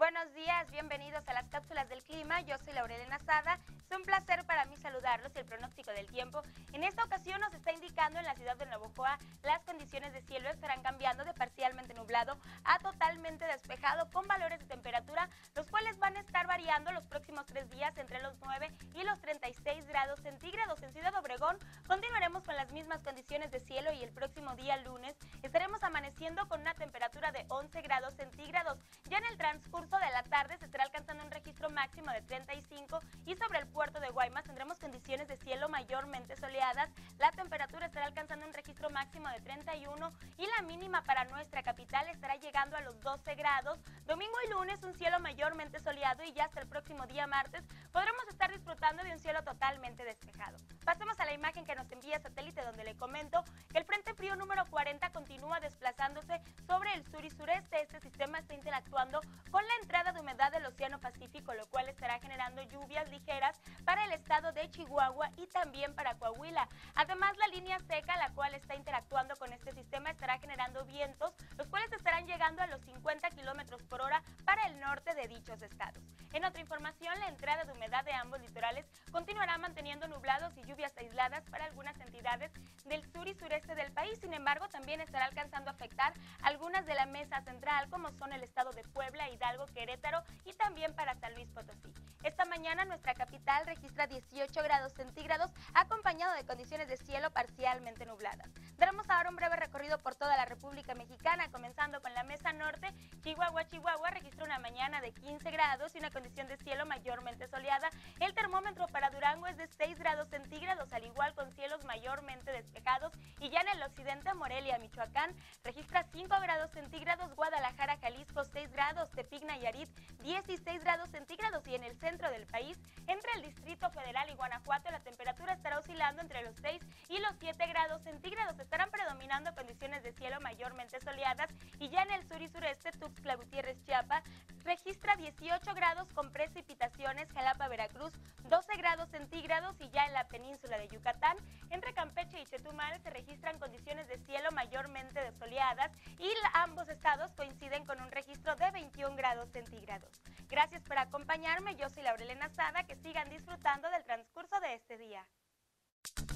Buenos días, bienvenidos a las cápsulas del clima. Yo soy Laurelena Sada. Es un placer para mí saludarlos y el pronóstico del tiempo. En esta ocasión nos está indicando en la ciudad de Navojoa las condiciones de cielo estarán cambiando de parcialmente nublado a totalmente despejado con valores de temperatura, los cuales van a estar variando los próximos 3 días entre los 9 y los 36 grados centígrados. En Ciudad Obregón continuaremos con las mismas condiciones de cielo y el próximo día lunes estaremos amaneciendo con una temperatura de 11 grados centígrados. Ya en el transcurso de la tarde se estará alcanzando un registro máximo de 35 y sobre el puerto de Guaymas tendremos condiciones de cielo mayormente soleadas. La temperatura estará alcanzando un registro máximo de 31 y la mínima para nuestra capital estará llegando a los 12 grados. Domingo y lunes un cielo mayormente soleado y ya hasta el próximo día martes podremos estar disfrutando de un cielo totalmente despejado. Pasemos a la imagen que nos envía satélite, donde le comento que el frente frío número 40 continúa desplazándose sobre el sur y sureste. Este sistema está interactuando con la entrada de humedad del Océano Pacífico, lo cual estará generando lluvias ligeras para el estado de Chihuahua y también para Coahuila. Además, la línea seca, la cual está interactuando con este sistema, estará generando vientos, los cuales estarán llegando a los 50 kilómetros por hora para el norte de dichos estados. En otra información, la entrada de humedad de ambos litorales continuará manteniendo nublados y lluvias aisladas para algunas entidades del sur y sureste del país. Sin embargo, también estará alcanzando a afectar algunas de la mesa central, como son el estado de Puebla, Hidalgo, Querétaro y también para San Luis Potosí. Esta mañana nuestra capital registra 18 grados centígrados acompañado de condiciones de cielo parcialmente nubladas. Daremos ahora un breve recorrido por toda la República Mexicana, comenzando con la mesa norte. Chihuahua registra una mañana de 15 grados y una condición de cielo mayormente soleada. El termómetro para Durango es de 6 grados centígrados, al igual con cielos mayormente despejados. Y ya en el occidente, Morelia, Michoacán, registra 5 grados centígrados, Guadalajara, Jalisco, 6 grados, Tepic, Nayarit, 16 grados centígrados, y en el centro del país, entre el Distrito Federal y Guanajuato, la temperatura estará oscilando entre los 6 y los 7 grados centígrados. Estarán predominando condiciones de cielo mayormente soleadas, y ya en el sur y sureste, Tuxtla Gutiérrez, Chiapas, registra 18 grados con precipitaciones, Jalapa, Veracruz, 12 grados centígrados, y ya en la península de Yucatán, entre Campeche y Chetumal, se registran condiciones de cielo mayormente soleadas, y ambos estados coinciden con un registro de 21 grados centígrados. Gracias por acompañarme, yo soy Laurelena Sada, que sigan disfrutando del transcurso de este día.